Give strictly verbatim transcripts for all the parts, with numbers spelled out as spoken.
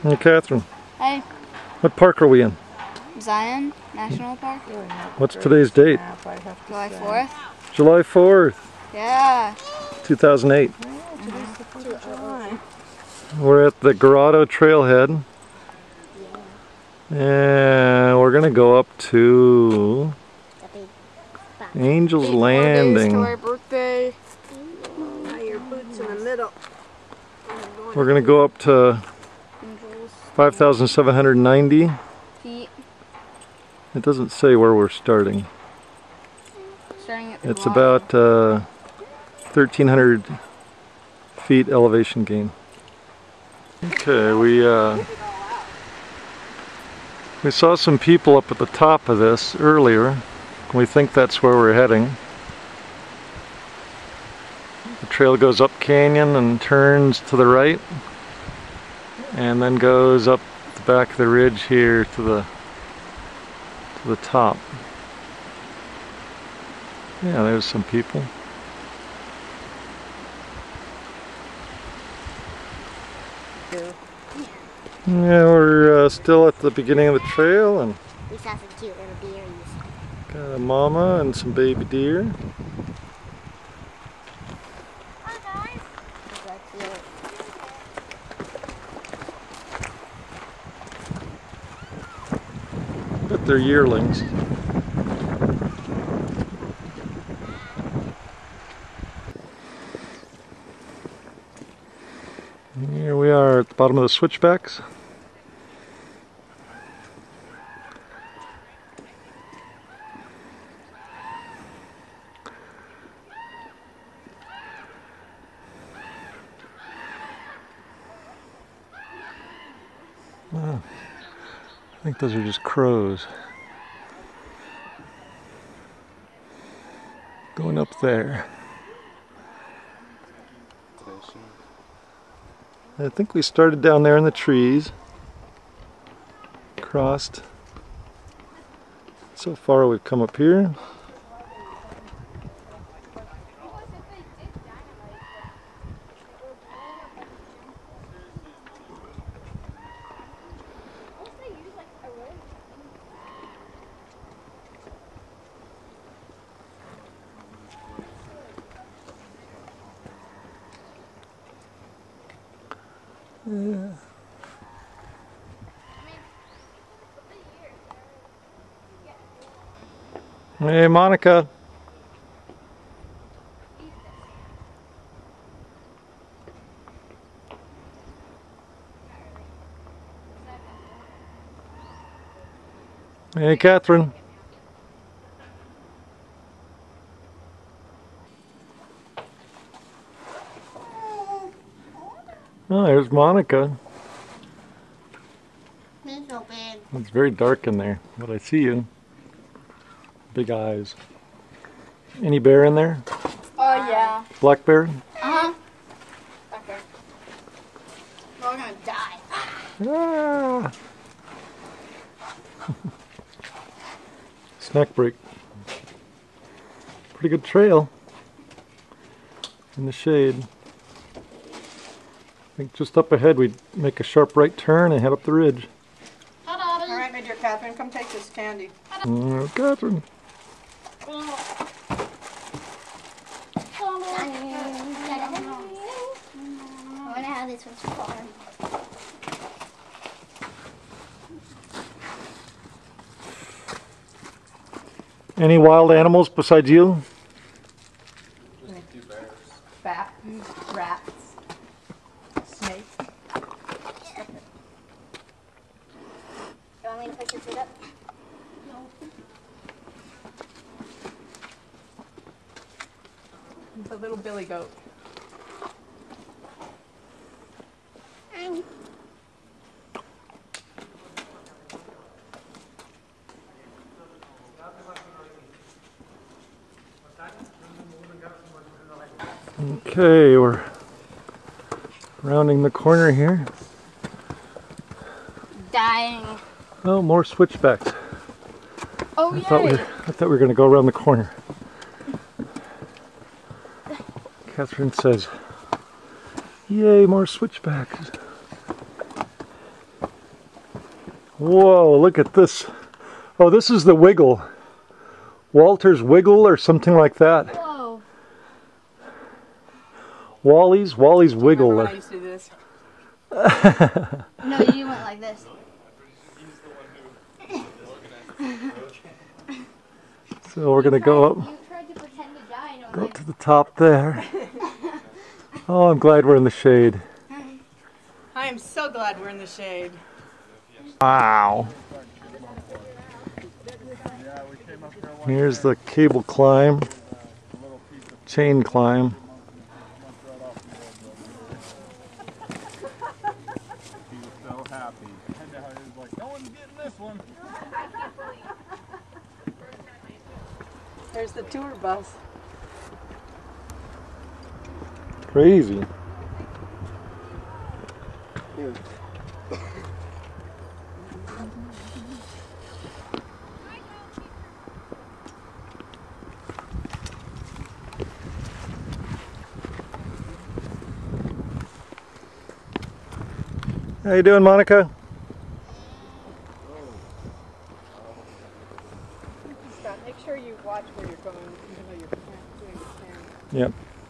Hey, Catherine. Hey. What park are we in? Zion National Park. What's today's date? July fourth. July fourth. Yeah. two thousand eight. Mm-hmm. We're at the Grotto Trailhead. And we're going to go up to Angel's Landing. To our birthday. Now your boots in the middle. We're going to go up to five thousand seven hundred ninety feet. It doesn't say where we're starting. Starting at the It's Grotto. about uh, thirteen hundred feet elevation gain. Okay, we uh, we saw some people up at the top of this earlier. We think that's where we're heading. The trail goes up canyon and turns to the right, and then goes up the back of the ridge here to the to the top. Yeah, there's some people. Yeah, we're uh, still at the beginning of the trail, and we saw some cute little deer. got a mama and some baby deer. But they're yearlings. Here we are at the bottom of the switchbacks. Oh, I think those are just crows. Going up there. I think we started down there in the trees. Crossed. So far we've come up here. Yeah. Hey, Monica. Hey, Catherine. Oh, there's Monica. It's so big. It's very dark in there, but I see you. Big eyes. Any bear in there? Oh yeah. Black bear? Uh-huh. Black bear. We're all gonna die. Ah. Snack break. Pretty good trail in the shade. I think just up ahead we'd make a sharp right turn and head up the ridge. All right, my dear Catherine, come take this candy. Uh, Catherine. I wonder how this one's formed. Any wild animals besides you? Bat, rats, snakes. You want me to push your foot up? It's a little billy goat. Okay, we're rounding the corner here. Dying. Oh, more switchbacks. Oh I yeah. thought we were, I thought we were going to go around the corner. Catherine says, "Yay, more switchbacks." Whoa, look at this. Oh, this is the Wiggle. Walter's Wiggle or something like that. Whoa. Wally's, Wally's Wiggle. Remember when I used to do this? No, you went like this. So we're gonna go up, You tried to pretend to die and it go was up to the top there. Oh, I'm glad we're in the shade. I am so glad we're in the shade. Wow. Here's the cable climb, chain climb. He was so happy. And now he was like, no one's getting this one. There's the tour bus. Crazy. How you doing, Monica? Scott, make sure you watch where you're going, even though you're doing the stand. Yep.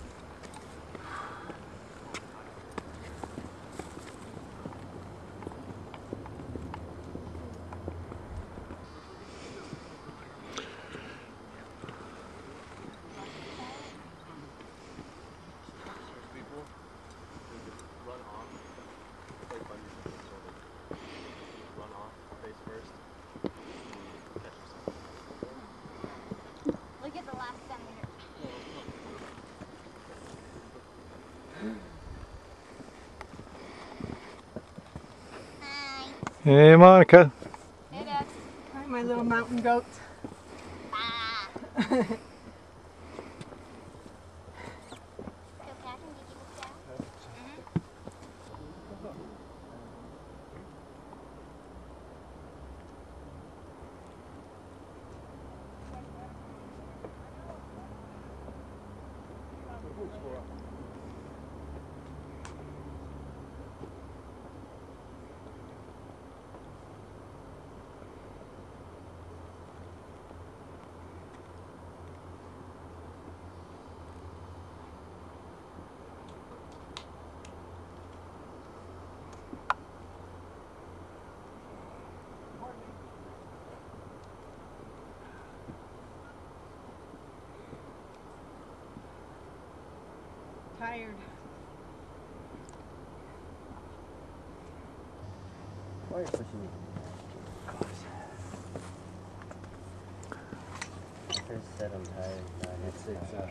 Look at the last centimeter. Hi. Hey, Monica. Hey, Dad. Hi, my little mountain goats. Ah. So, Catherine, did you look down? Mm-hmm. Tired. Why are you pushing me? I could have said I'm tired. No, it's, it's, uh,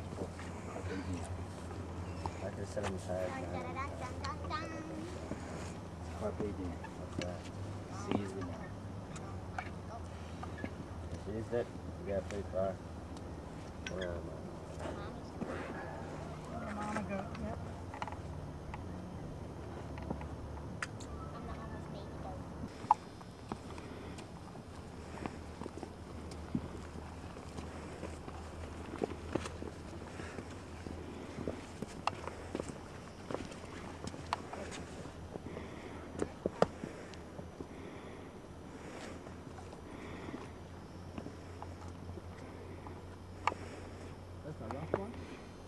I could have said I'm tired. Dun, No. dun, dun, dun, dun, dun. Carpe diem. What's that? Seize it. Seize it. You gotta play far. Where am Mama goat, yep. I'm the almost baby goat. That's a rough one.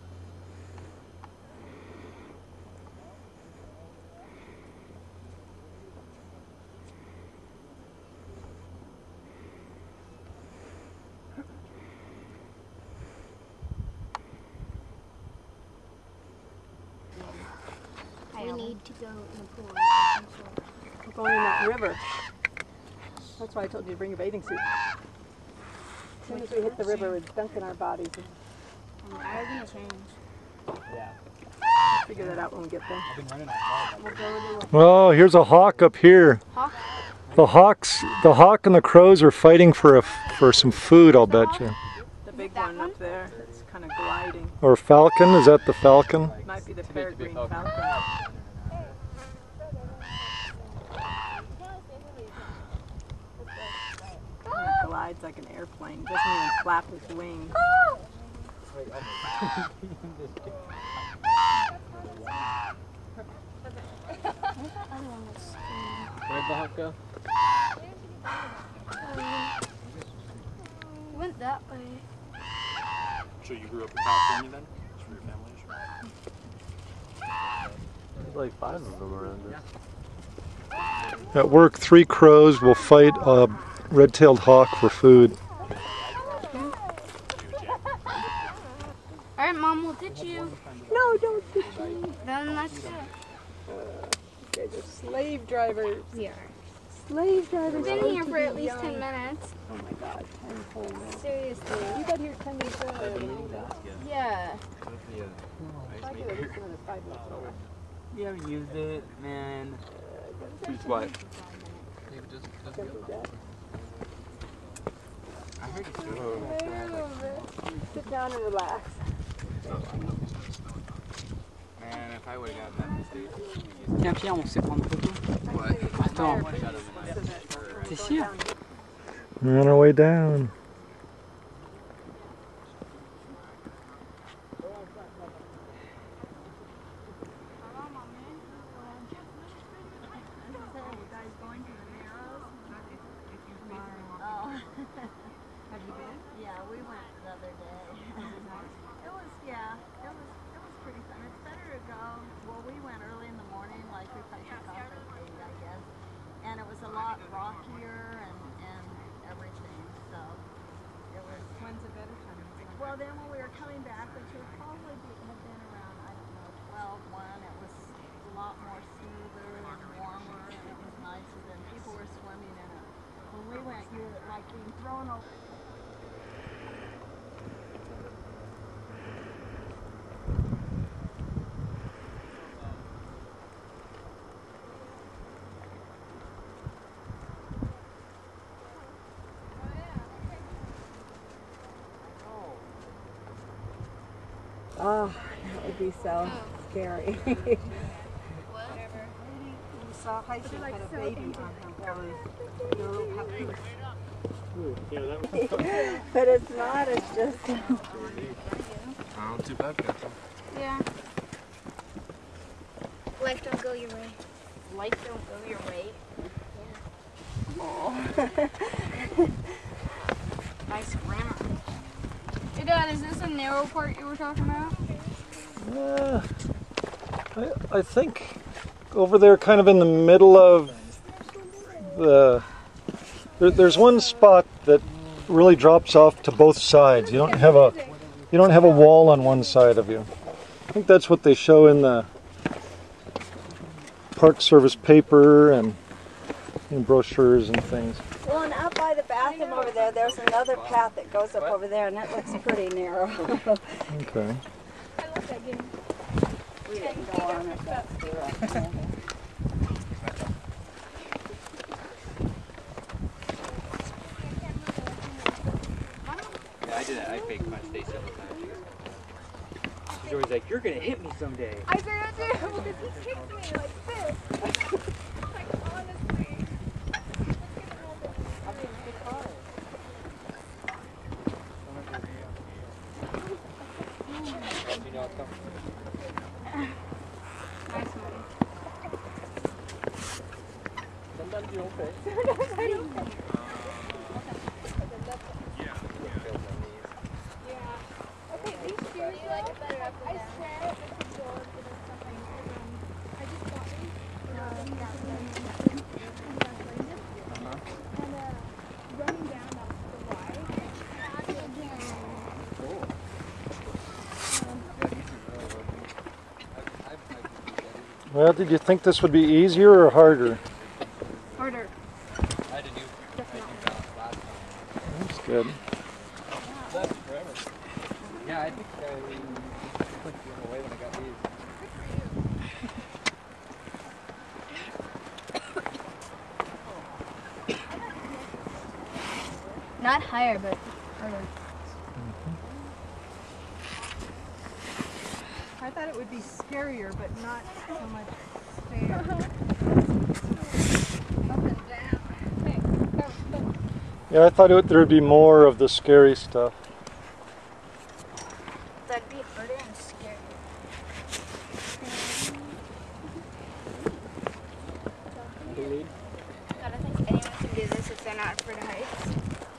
We need to go in the pool. We're going in that river. That's why I told you to bring a bathing suit. As soon as we hit the river, it's dunking our bodies. I'm gonna change. Yeah. We'll figure that out when we get there. I've been running outside. We'll go to Oh, here's a hawk up here. Hawk? The hawks, the hawk and the crows are fighting for a for some food, I'll bet you. the big one up there. It's kind of gliding. Or falcon? Is that the falcon? It might be the peregrine falcon. It glides like an airplane. Doesn't even flap its wings. Where'd the hawk go? Went that way. So you grew up in California then? That's where your family is? There's like five of them around us. At work, three crows will fight a red-tailed hawk for food. Alright, Mom, we'll ditch you. No, don't ditch me. Then let's go. You guys are slave drivers. We are. Slave drivers. We've been go here to for the at least young. ten minutes. Oh my god, ten whole minutes. Seriously. You got here ten minutes earlier than I got. Yeah. If I get at least another five minutes over. You haven't used it, man. Who's what? I heard it's good. Sit down and relax. Man, if I would have gotten that mistake. Tiens, Pierre, on sait prendre photo. Ouais. Attends. T'es sûr? We're on our way down. Yeah, we went the other day. It was, yeah, it was, it was pretty fun. It's better to go, well, we went early in the morning, like we probably took off at eight, I guess. And it was a lot rockier and, and everything, so it was. When's a better time? Well, then when we were coming back, which would probably be, have been around, I don't know, twelve, one, it was a lot more smoother and warmer, and it was nicer than people were swimming in it. When we went, you were like being thrown over. Oh, that would be so scary. Whatever. You saw Heisen had a baby on her belly. No, but it's not, it's just. Oh, too bad, Captain. Yeah. Life don't go your way. Life don't go your way. Nice grammar. Hey Dad, is this a narrow part you were talking about? Uh, I, I think over there, kind of in the middle of the, there, there's one spot that really drops off to both sides. You don't have a, you don't have a wall on one side of you. I think that's what they show in the Park Service paper and in brochures and things. Well, and out by the bathroom over there, there's another path that goes up over there, and it looks pretty narrow. Okay. I love that game. We didn't go on it, that's the Yeah, I did that. I faked my stay several times. She's always like, you're gonna hit me someday. I did it too, because he kicked me like this. Like, honestly. Nice one. Sometimes you don't pay. Okay, these shoes, you like it better up and down. I swear it's a door for this something. I just got these. Um, yeah, and uh, running down up the wide. Well, did you think this would be easier or harder? Harder. I had to do last time. That's good. That's forever. Yeah, I think I put you away when I got these. Not higher, but harder. I thought it would be scarier, but not so much fair. Up and down. Hey, go, go. Yeah, I thought it, there would be more of the scary stuff. That'd be harder and scarier. The lead? I don't think anyone can do not afraid of heights.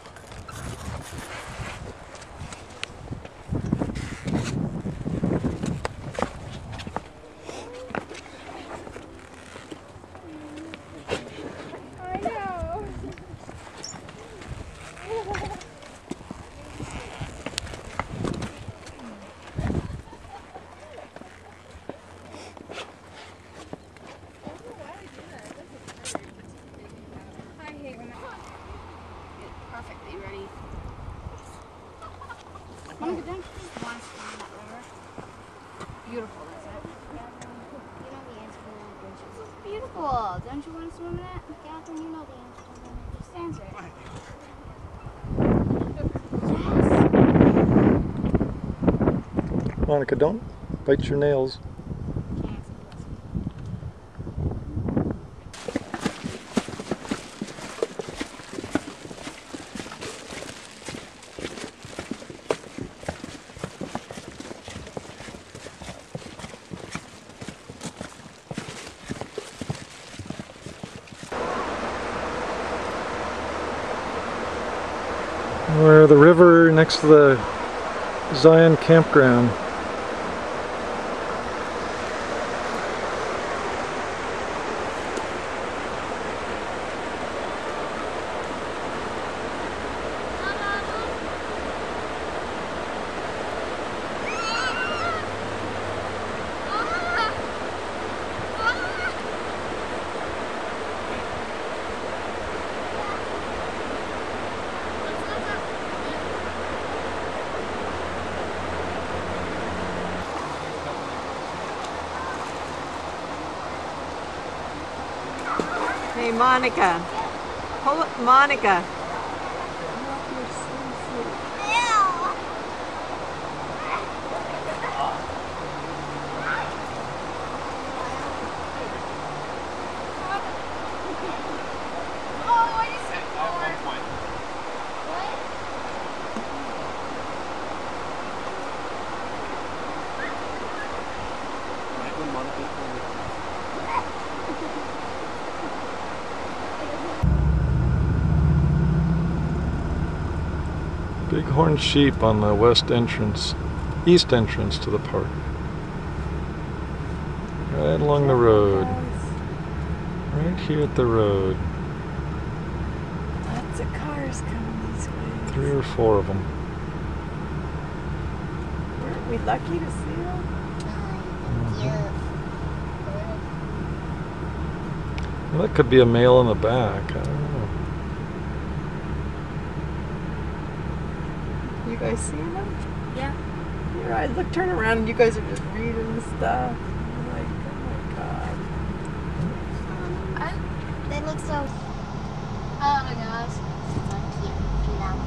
I know. I hate when I get perfectly ready. Monica, don't you just want to swim in that river? Beautiful, is it? You know the answer to that question. It's beautiful. Don't you want to swim in it? Catherine, you know the answer to that. Just answer it. Monica, don't bite your nails. We're the river next to the Zion campground. Hey, Monica. Hold it, Monica. Bighorn sheep on the west entrance, east entrance to the park. Right along the road. Right here at the road. Lots of cars coming this way. Three or four of them. Weren't we lucky to see them? Well, that could be a male in the back. I don't know. You guys seeing them? Yeah. Here, I look, turn around, and you guys are just reading the stuff. I'm like, oh my god. Um, they look so. Oh my gosh. So cute. You know.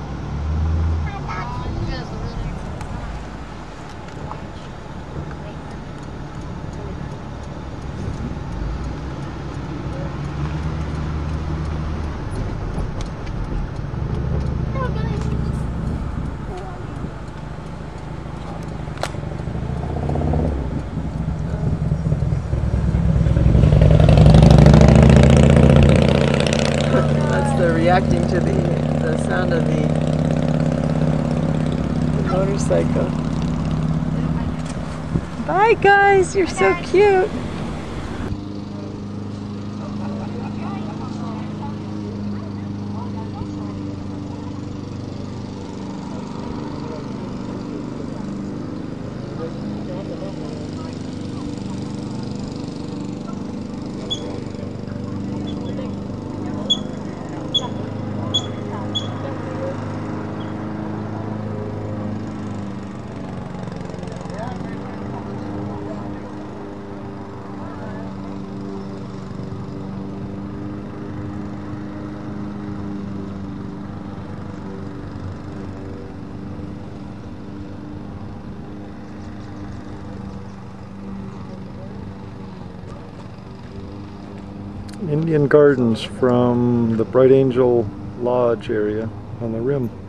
I thought you That's the reacting to the, the sound of the, the motorcycle. Bye guys, you're so cute. Indian Gardens from the Bright Angel Lodge area on the rim.